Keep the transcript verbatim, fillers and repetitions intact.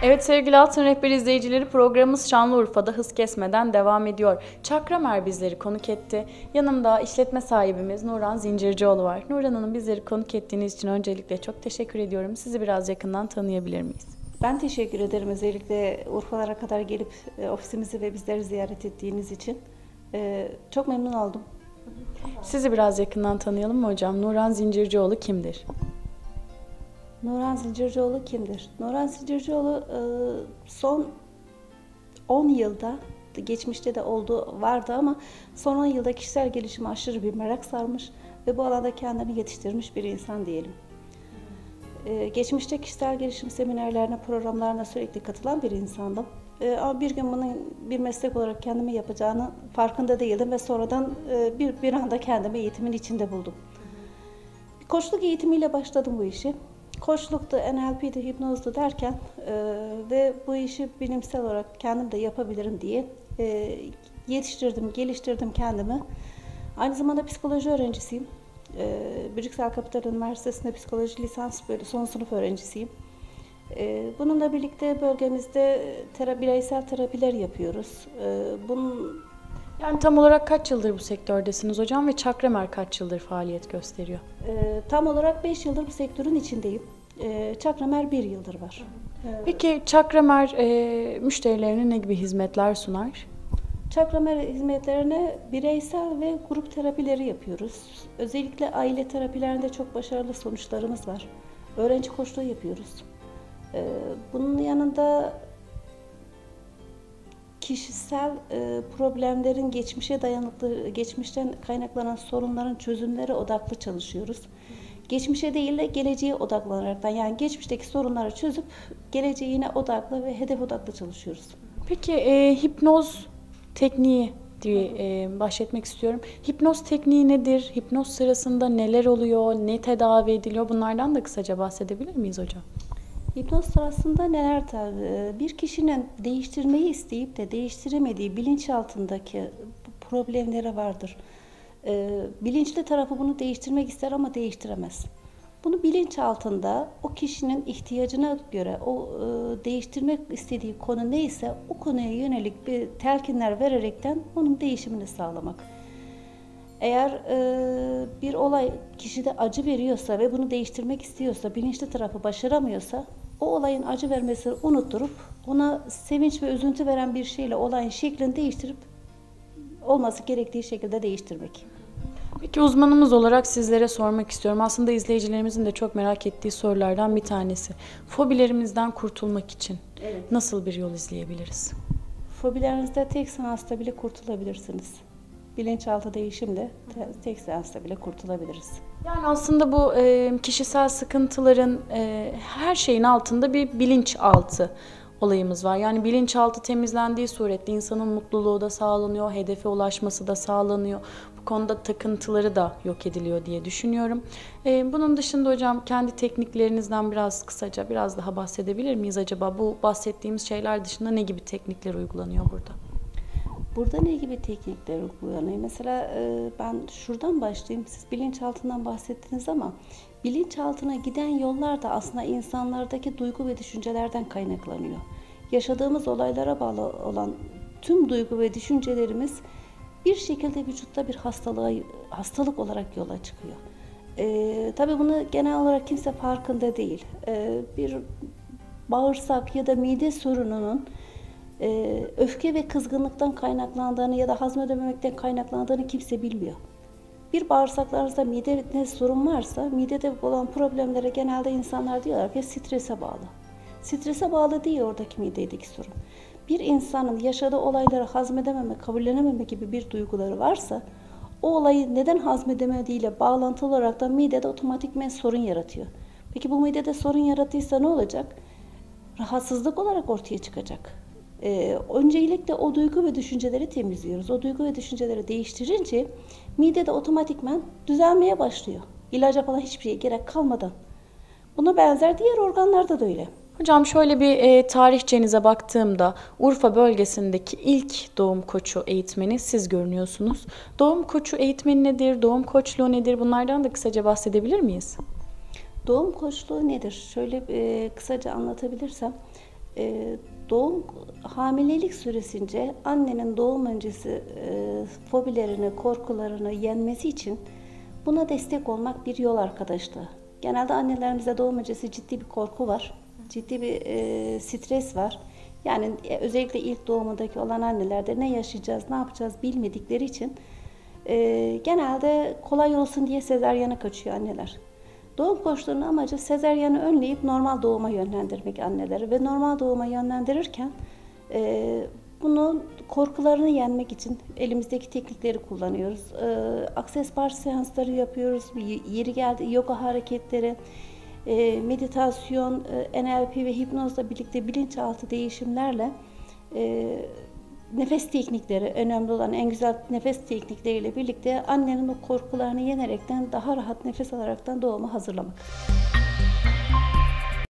Evet sevgili Altın Rehber izleyicileri, programımız Şanlıurfa'da hız kesmeden devam ediyor. Çakramer bizleri konuk etti. Yanımda işletme sahibimiz Nuran Zincircioğlu var. Nuran Hanım, bizleri konuk ettiğiniz için öncelikle çok teşekkür ediyorum. Sizi biraz yakından tanıyabilir miyiz? Ben teşekkür ederim, özellikle Urfalara kadar gelip e, ofisimizi ve bizleri ziyaret ettiğiniz için. E, çok memnun oldum. Sizi biraz yakından tanıyalım mı hocam? Nuran Zincircioğlu kimdir? Nuran Zincircioğlu kimdir? Nuran Zincircioğlu e, son on yılda, geçmişte de oldu vardı ama son on yılda kişisel gelişime aşırı bir merak sarmış ve bu alanda kendini yetiştirmiş bir insan diyelim. Ee, geçmişte kişisel gelişim seminerlerine, programlarına sürekli katılan bir insandım. Ee, ama bir gün bunun bir meslek olarak kendime yapacağını farkında değildim ve sonradan e, bir, bir anda kendimi eğitimin içinde buldum. Bir koçluk eğitimiyle başladım bu işi. Koçlukta, N L P'de, hipnozdu derken e, ve bu işi bilimsel olarak kendim de yapabilirim diye e, yetiştirdim, geliştirdim kendimi. Aynı zamanda psikoloji öğrencisiyim. Brüksel Kapital Üniversitesi'nde psikoloji lisans bölümü son sınıf öğrencisiyim. Bununla birlikte bölgemizde terapi, bireysel terapiler yapıyoruz. Bunun Yani tam olarak kaç yıldır bu sektördesiniz hocam ve Çakramer kaç yıldır faaliyet gösteriyor? Tam olarak beş yıldır bu sektörün içindeyim. Çakramer bir yıldır var. Peki Çakramer e, müşterilerine ne gibi hizmetler sunar? Çakramer hizmetlerine bireysel ve grup terapileri yapıyoruz. Özellikle aile terapilerinde çok başarılı sonuçlarımız var. Öğrenci koçluğu yapıyoruz. Bunun yanında kişisel problemlerin geçmişe dayanıklı, geçmişten kaynaklanan sorunların çözümleri odaklı çalışıyoruz. Geçmişe değil de geleceğe odaklanaraktan, yani geçmişteki sorunları çözüp geleceğine odaklı ve hedef odaklı çalışıyoruz. Peki e, hipnoz tekniği diye e, bahsetmek istiyorum. Hipnoz tekniği nedir? Hipnoz sırasında neler oluyor? Ne tedavi ediliyor? Bunlardan da kısaca bahsedebilir miyiz hocam? Hipnoz sırasında neler tabii? Bir kişinin değiştirmeyi isteyip de değiştiremediği bilinçaltındaki problemleri vardır. Bilinçli tarafı bunu değiştirmek ister ama değiştiremez. Bunu bilinçaltında o kişinin ihtiyacına göre o e, değiştirmek istediği konu neyse o konuya yönelik bir telkinler vererekten onun değişimini sağlamak. Eğer e, bir olay kişide acı veriyorsa ve bunu değiştirmek istiyorsa, bilinçli tarafı başaramıyorsa o olayın acı vermesini unutturup ona sevinç ve üzüntü veren bir şeyle olayın şeklini değiştirip olması gerektiği şekilde değiştirmek. Peki uzmanımız olarak sizlere sormak istiyorum. Aslında izleyicilerimizin de çok merak ettiği sorulardan bir tanesi. Fobilerimizden kurtulmak için evet, nasıl bir yol izleyebiliriz? Fobilerinizde tek seansta bile kurtulabilirsiniz. Bilinçaltı değişimle tek seansta bile kurtulabiliriz. Yani aslında bu e, kişisel sıkıntıların e, her şeyin altında bir bilinçaltı olayımız var. Yani bilinçaltı temizlendiği surette insanın mutluluğu da sağlanıyor, hedefe ulaşması da sağlanıyor. Bu konuda takıntıları da yok ediliyor diye düşünüyorum. Ee, bunun dışında hocam kendi tekniklerinizden biraz kısaca biraz daha bahsedebilir miyiz acaba? Bu bahsettiğimiz şeyler dışında ne gibi teknikler uygulanıyor burada? Burada ne gibi teknikler uygulanıyor? Mesela e, ben şuradan başlayayım. Siz bilinçaltından bahsettiniz ama bilinçaltına giden yollar da aslında insanlardaki duygu ve düşüncelerden kaynaklanıyor. Yaşadığımız olaylara bağlı olan tüm duygu ve düşüncelerimiz bir şekilde vücutta bir hastalığa, hastalık olarak yola çıkıyor. Ee, tabii bunu genel olarak kimse farkında değil. Ee, bir bağırsak ya da mide sorununun e, öfke ve kızgınlıktan kaynaklandığını ya da hazmedememekten kaynaklandığını kimse bilmiyor. Bir bağırsaklarınızda midede sorun varsa, midede olan problemlere genelde insanlar diyorlar ki strese bağlı. Strese bağlı değil oradaki midedeki sorun. Bir insanın yaşadığı olayları hazmedememe, kabullenememe gibi bir duyguları varsa, o olayı neden hazmedemediğiyle bağlantılı olarak da midede otomatikmen sorun yaratıyor. Peki bu midede sorun yarattıysa ne olacak? Rahatsızlık olarak ortaya çıkacak. Ee, öncelikle o duygu ve düşünceleri temizliyoruz. O duygu ve düşünceleri değiştirince midede otomatikmen düzelmeye başlıyor. İlaca falan hiçbir şeye gerek kalmadan. Buna benzer diğer organlarda da öyle. Hocam şöyle bir e, tarihçenize baktığımda Urfa bölgesindeki ilk doğum koçu eğitmeni siz görünüyorsunuz. Doğum koçu eğitmeni nedir? Doğum koçluğu nedir? Bunlardan da kısaca bahsedebilir miyiz? Doğum koçluğu nedir? Şöyle e, kısaca anlatabilirsem. E, doğum hamilelik süresince annenin doğum öncesi e, fobilerini, korkularını yenmesi için buna destek olmak bir yol arkadaşlığı. Genelde annelerimizde doğum öncesi ciddi bir korku var, ciddi bir e, stres var. Yani e, özellikle ilk doğumundaki olan annelerde ne yaşayacağız, ne yapacağız bilmedikleri için e, genelde kolay olsun diye sezaryana kaçıyor anneler. Doğum koçlarının amacı sezaryanı önleyip normal doğuma yönlendirmek anneleri ve normal doğuma yönlendirirken e, bunun korkularını yenmek için elimizdeki teknikleri kullanıyoruz. E, akses bar seansları yapıyoruz, yeri geldi yoga hareketleri, e, meditasyon, e, N L P ve hipnozla birlikte bilinçaltı değişimlerle e, nefes teknikleri, önemli olan en güzel nefes teknikleriyle birlikte annenin o korkularını yenerekten daha rahat nefes alaraktan doğuma hazırlamak.